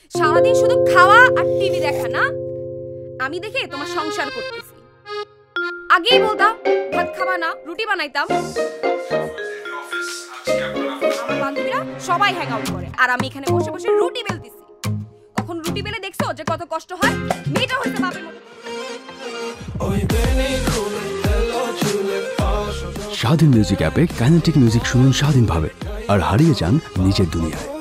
সারাদিন শুধু খাওয়া আর টিভি দেখা না? আমি দেখে তোমার সংসার করতেছি। আগেই বলতাম ভাত খাবা না, রুটি বানাইতাম। আমার বান্ধবীরা সবাই হ্যাং আউট করে আর আমি এখানে বসে বসে রুটি বেলতেছি। কখন রুটি বেলে দেখছো যে কত কষ্ট হয়? মেয়েটা হইছে বাপের মতো। স্বাধীন মিউজিক অ্যাপে কাইনেটিক মিউজিক শুনুন স্বাধীনভাবে আর হারিয়ে যান নিজের দুনিয়ায়।